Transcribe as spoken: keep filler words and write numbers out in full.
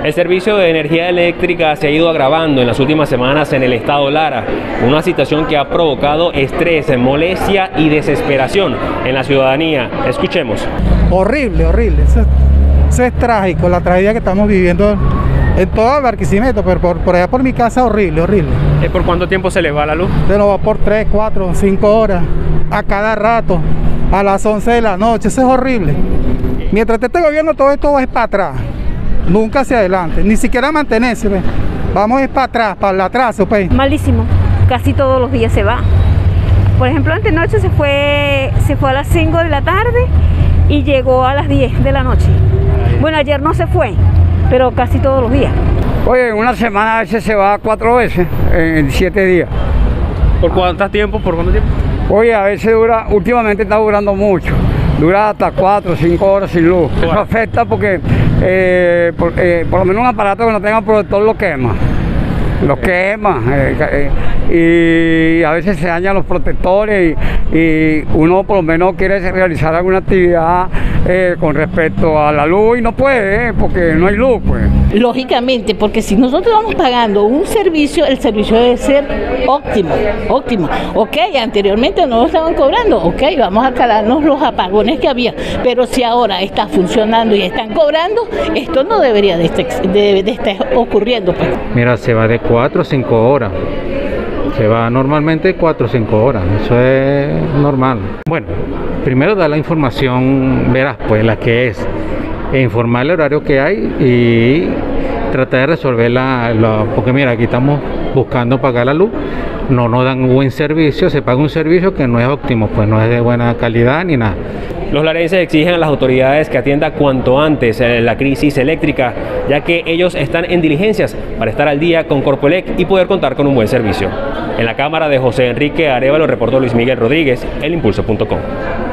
El servicio de energía eléctrica se ha ido agravando en las últimas semanas en el estado Lara, una situación que ha provocado estrés, molestia y desesperación en la ciudadanía. Escuchemos. Horrible, horrible. Eso, eso es trágico, la tragedia que estamos viviendo en todo Barquisimeto, pero por, por allá por mi casa horrible, horrible. ¿Por cuánto tiempo se les va la luz? Se nos va por tres, cuatro, cinco horas, a cada rato, a las once de la noche. Eso es horrible. Mientras este gobierno todo esto es para atrás. Nunca hacia adelante, ni siquiera mantenerse, ¿ves? Vamos es para atrás, para el atraso, pues. Malísimo, casi todos los días se va. Por ejemplo, antenoche se fue, se fue a las cinco de la tarde y llegó a las diez de la noche. Bueno, ayer no se fue, pero casi todos los días. Oye, en una semana a veces se va cuatro veces, en siete días. ¿Por cuánto tiempo? ¿Por cuánto tiempo? Oye, a veces dura, últimamente está durando mucho. Dura hasta cuatro o cinco horas sin luz. Eso afecta porque eh, por, eh, por lo menos un aparato que no tenga protector lo quema. Lo quema. Eh, eh, y a veces se dañan los protectores y, y uno por lo menos quiere realizar alguna actividad eh, con respecto a la luz y no puede, eh, porque no hay luz, pues. Lógicamente, porque si nosotros vamos pagando un servicio, el servicio debe ser óptimo, óptimo. Ok, anteriormente no lo estaban cobrando, ok, vamos a calarnos los apagones que había, pero si ahora está funcionando y están cobrando, esto no debería de estar, de, de estar ocurriendo, pues. Mira, se va de cuatro a cinco horas. Se va normalmente cuatro o cinco horas, eso es normal. Bueno, primero da la información, verás, pues la que es, e informar el horario que hay y tratar de resolverla, la, porque mira, aquí estamos buscando pagar la luz, no nos dan un buen servicio, se paga un servicio que no es óptimo, pues no es de buena calidad ni nada. Los larenses exigen a las autoridades que atienda cuanto antes la crisis eléctrica, ya que ellos están en diligencias para estar al día con Corpoelec y poder contar con un buen servicio. En la cámara de José Enrique Arevalo reportó Luis Miguel Rodríguez, el impulso punto com.